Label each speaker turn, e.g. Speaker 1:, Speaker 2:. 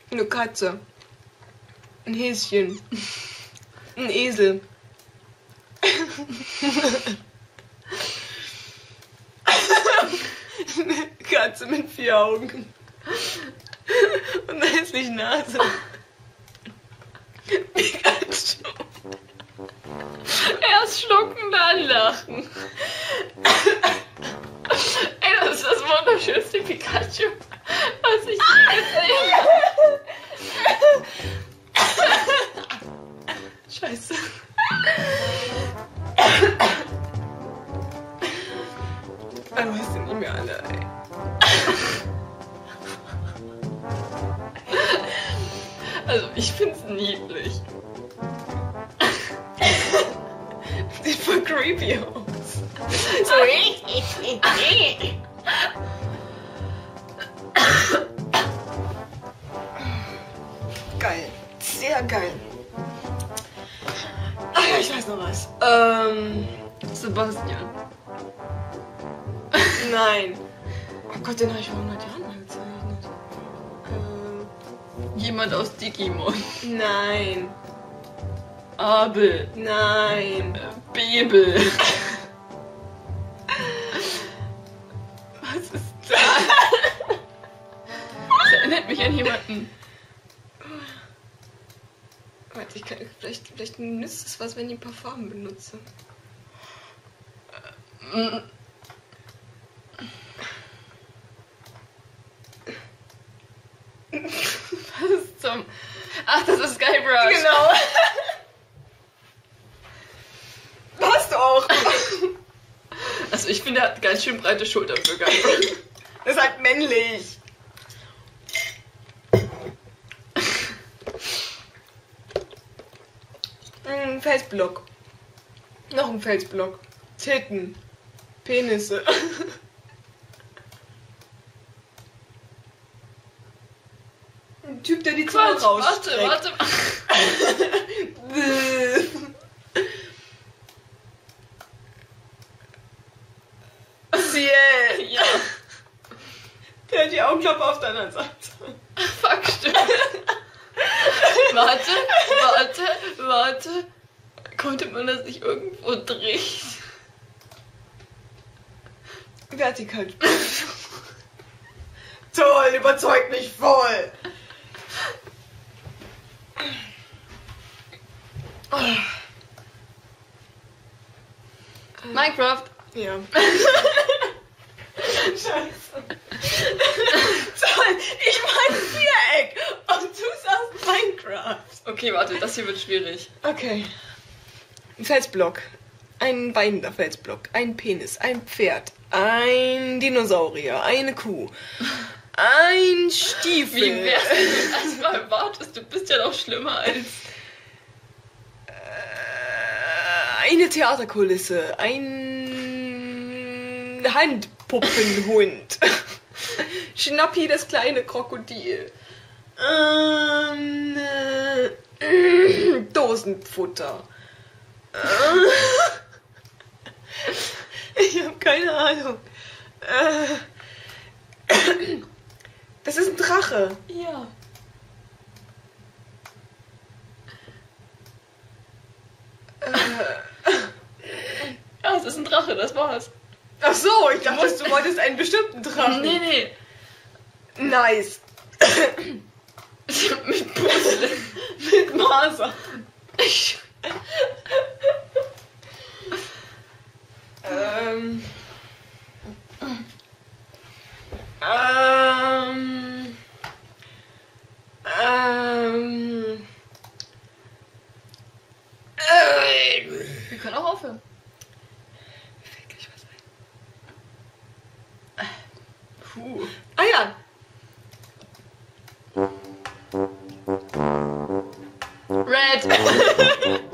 Speaker 1: Eine Katze. Ein Häschen. Ein Esel. Eine Katze mit 4 Augen. Und eine hässliche Nase. Pikachu.
Speaker 2: Erst schlucken, dann lachen. Ey, das ist das wunderschönste Pikachu, was ich je gesehen habe.
Speaker 1: Scheiße. Du hast den nicht mehr alle, ey.
Speaker 2: Also, ich find's niedlich.
Speaker 1: Sieht voll creepy aus. So, geil. Sehr geil. Ach ja, ich weiß noch was.
Speaker 2: Sebastian.
Speaker 1: Nein. Oh Gott, den habe ich vor 100 Jahren mal gezeichnet.
Speaker 2: Jemand aus Digimon.
Speaker 1: Nein.
Speaker 2: Abel.
Speaker 1: Nein.
Speaker 2: Bebel.
Speaker 1: Was ist das?
Speaker 2: Das erinnert mich an jemanden.
Speaker 1: Warte, ich kann, vielleicht nützt es was, wenn ich ein paar Farben benutze.
Speaker 2: Was ist zum... Ach, das ist Skybrush.
Speaker 1: Genau. Passt auch.
Speaker 2: Also ich finde, er hat ganz schön breite Schultern für Skybrush.
Speaker 1: Das ist halt männlich. Ein Felsblock. Noch ein Felsblock. Titten. Penisse. Ein Typ, der die Zunge
Speaker 2: Quatsch,
Speaker 1: rausstreckt.
Speaker 2: warte.
Speaker 1: Ciel.
Speaker 2: Ja.
Speaker 1: Der hat die Augenklappe auf der anderen Seite.
Speaker 2: Fuck, stimmt. Warte. Konnte man das nicht irgendwo drehen?
Speaker 1: Vertikal. Toll, überzeugt mich voll.
Speaker 2: Minecraft.
Speaker 1: Ja. Scheiße. Toll, ich mein Viereck und du sagst Minecraft.
Speaker 2: Okay, warte, das hier wird schwierig.
Speaker 1: Okay. Ein Felsblock. Ein weinender Felsblock. Ein Penis. Ein Pferd. Ein Dinosaurier. Eine Kuh. Ein Stiefel.
Speaker 2: Wie wär's, wenn du erstmal wartest? Du bist ja noch schlimmer als...
Speaker 1: Eine Theaterkulisse. Ein Handpuppenhund. Schnappi, das kleine Krokodil. Dosenfutter. Ich habe keine Ahnung. Das ist ein Drache.
Speaker 2: Ja. Ja, es ist ein Drache, das war's.
Speaker 1: Ach so, ich dachte, du wolltest einen bestimmten Drachen.
Speaker 2: Nee.
Speaker 1: Nice.
Speaker 2: Mit Puzzle.
Speaker 1: Mit Maser.
Speaker 2: Wir können auch aufhören.
Speaker 1: Fällt gleich was ein.
Speaker 2: Puh.
Speaker 1: Ah ja.
Speaker 2: Red.